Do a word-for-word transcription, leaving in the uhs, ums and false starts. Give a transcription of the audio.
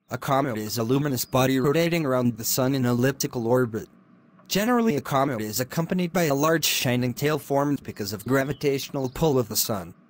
A comet is a luminous body rotating around the Sun in elliptical orbit. Generally, a comet is accompanied by a large shining tail formed because of gravitational pull of the Sun.